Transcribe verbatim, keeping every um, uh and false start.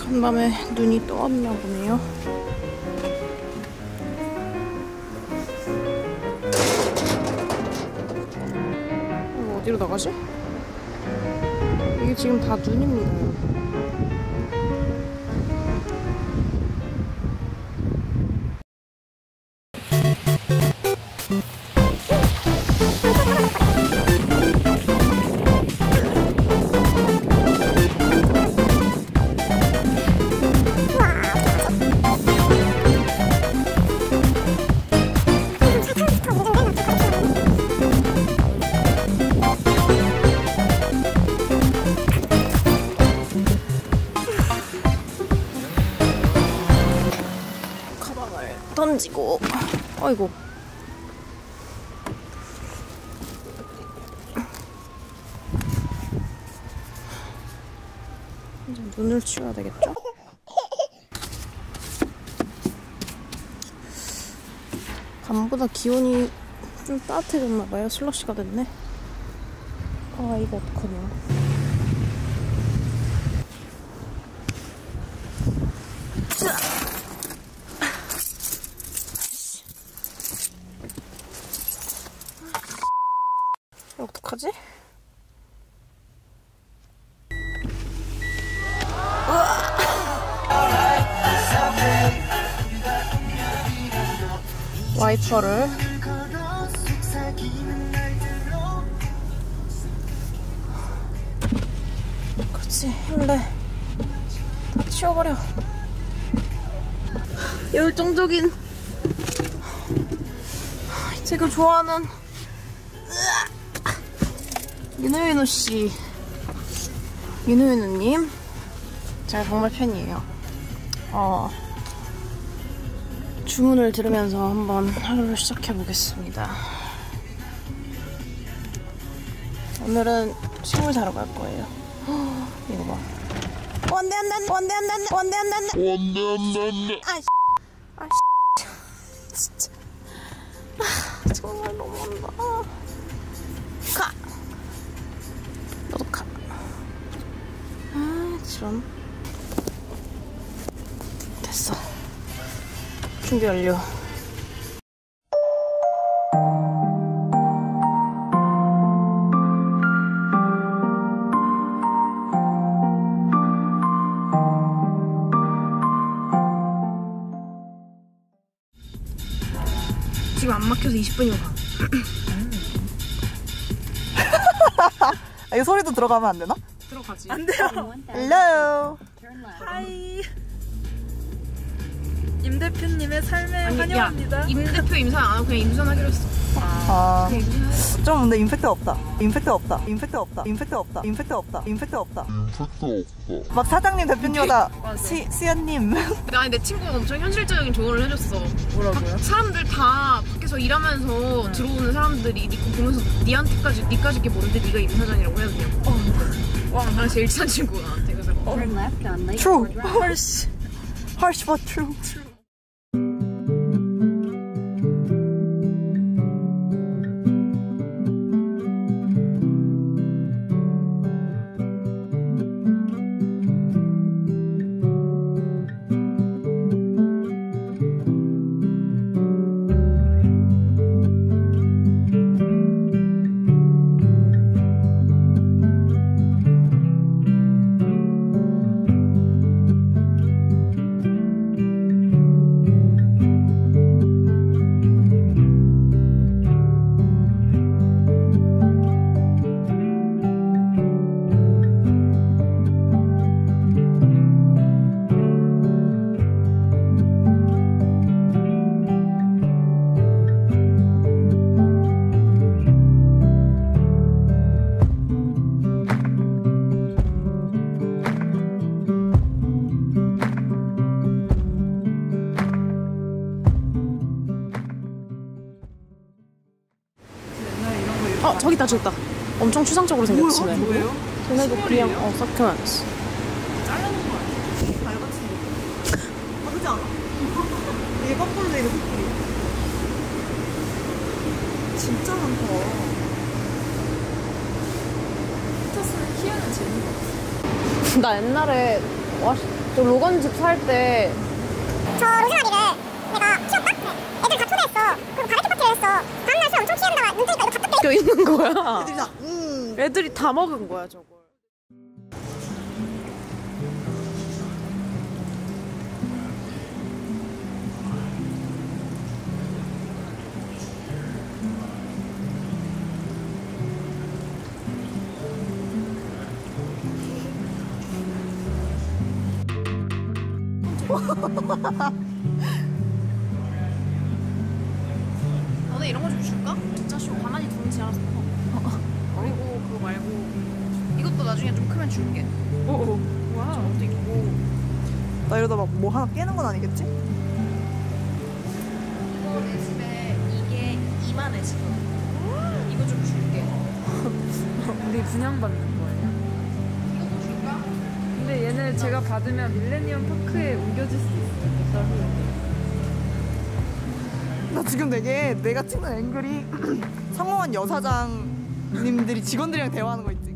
간밤에 눈이 또 왔나 보네요. 이거 어디로 나가지? 이게 지금 다 눈입니다, 여러분. 던지고, 아이고. 이제 눈을 치워야 되겠죠? 밤보다 기온이 좀 따뜻해졌나봐요. 슬러시가 됐네. 아, 이거 어떡하냐. 어떡하지? 와이퍼를 그치, 원래 다 치워버려. 열정적인 제가 좋아하는 윤호윤호씨, 윤호윤호님 제가 정말 팬이에요. 어, 주문을 들으면서 한번 하루를 시작해보겠습니다. 오늘은 식물 사러 갈 거예요. 허, 이거 봐. 원대 안 난다, 원대 안 난다, 원대 안 난다, 원대 안 난다. 아이씨, 아이씨, 진짜. 아, 정말 너무한다. 가! 너도 가. 아, 좀. 됐어. 준비 완료. 지금 안 막혀서 이십 분이면 가. 아, 이 소리도 들어가면 안 되나? 들어가지. 안 돼요. Hello. 하이. 임 대표님의 삶에 아니, 환영합니다. 야, 임 대표 임산 안 하고 그냥 임산하기로 했어. 아, 그냥 임산하기로. 좀 근데 임팩트 없다. 임팩트 없다. 임팩트 없다. 임팩트 없다. 임팩트 없다. 임팩트 없다. 막 사장님 대표님보다 시 시연님. 아니 내 친구가 엄청 현실적인 조언을 해줬어. 뭐라고요? 사람들 다 밖에서 일하면서 네. 들어오는 사람들이 니 거 보면서 니한테까지 니까지 게 모르는데 니가 임사장이라고 해야 되냐고. 어. 와, 나 제일 친한 친구가 나한테 그래서. 어. True. Harsh. Harsh but true. 어, 저기 있다, 저기 있다. 엄청 추상적으로 생겼지. 뭐야? 뭐예요? 쟤네도 그냥 어 서큐런스. 자르는 거 아니야? 달같이 다르지 않아? 이게 거꾸로 돼 있는 코끼리. 진짜 많다. 피터스는 키우는 재미가 없어. 나 옛날에 왔을 때 너 로건집 살 때 저 로즈마리를 내가 키웠다? 애들 다 초대했어. 그리고 바베큐 파티를 했어. 다음날 술 엄청 취한다가 눈 뜨니까 이거 다 뜯겨. 껴 있는 거야. 애들이 다 음. 애들이 다 먹은 거야 저걸. 너네 이런 거 좀 줄까? 진짜 쉬워. 가만히 두는지 알아서 먹어. 그리고 그거 말고 이것도 나중에 좀 크면 줄게. 오. 와. 저것도 있고. 나 이러다 막 뭐 하나 깨는 건 아니겠지? 이거 내 집에 이게 이만 원이거든. 이거 좀 줄게. 우리 분양받는 거예요. 이것도 줄까? 근데 얘네 제가 받으면 밀레니엄 파크에 옮겨질 수 있어요. 몇 달 후에. 나 지금 되게 내가 찍는 앵글이 성공한 여사장님들이 직원들이랑 대화하는 거 있지?